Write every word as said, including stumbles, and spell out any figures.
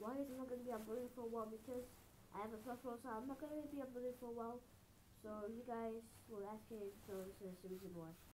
why is it not going to be uploaded for a while? Because I have a personal, so I'm not going to be uploaded for a while. So you guys will ask me, so this is the reason why.